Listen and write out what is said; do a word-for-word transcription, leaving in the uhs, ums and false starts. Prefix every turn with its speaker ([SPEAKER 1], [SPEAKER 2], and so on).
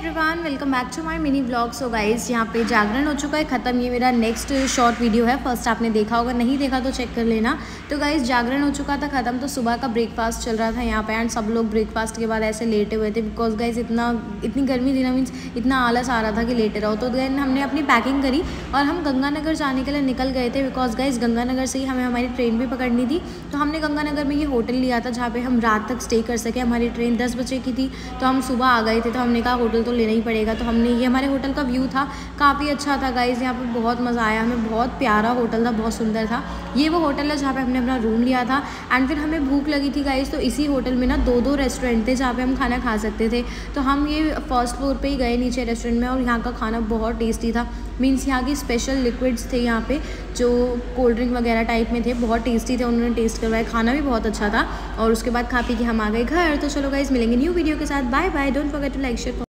[SPEAKER 1] Everyone, welcome back to my mini vlog. So guys, यहाँ पे जागरण हो चुका है ख़त्म। ये मेरा नेक्स्ट शॉर्ट वीडियो है। फर्स्ट आपने देखा होगा, नहीं देखा तो चेक कर लेना। तो गाइस, जागरण हो चुका था ख़त्म। तो सुबह का ब्रेकफास्ट चल रहा था यहाँ पे एंड सब लोग ब्रेकफास्ट के बाद ऐसे लेटे हुए थे बिकॉज गाइस इतना इतनी गर्मी थी ना, मीन्स इतना आलस आ रहा था कि लेटे रहो। तो देन हमने अपनी पैकिंग करी और हम गंगानगर जाने के लिए निकल गए थे बिकॉज गाइस गंगानगर से ही हमें हमारी ट्रेन भी पकड़नी थी। तो हमने गंगानगर में ये होटल लिया था जहाँ पे हम रात तक स्टे कर सके। हमारी ट्रेन दस बजे की थी तो हम सुबह आ गए थे, तो हमने कहा होटल तो लेना ही पड़ेगा। तो हमने ये हमारे होटल का व्यू था, काफ़ी अच्छा था गाइस। यहाँ पे बहुत मज़ा आया हमें, बहुत प्यारा होटल था, बहुत सुंदर था। ये वो होटल है जहाँ पे हमने अपना रूम लिया था एंड फिर हमें भूख लगी थी गाइस। तो इसी होटल में ना दो दो रेस्टोरेंट थे जहाँ पे हम खाना खा सकते थे। तो हम ये फर्स्ट फ्लोर पे ही गए नीचे रेस्टोरेंट में और यहाँ का खाना बहुत टेस्टी था। मीन्स यहाँ की स्पेशल लिक्विड्स थे यहाँ पे जो कोल्ड ड्रिंक वगैरह टाइप में थे, बहुत टेस्टी थे। उन्होंने टेस्ट करवाया, खाना भी बहुत अच्छा था। और उसके बाद खा पी के हम आ गए घर। तो चलो गाइस, मिलेंगे न्यू वीडियो के साथ। Bye bye. Don't forget to like share.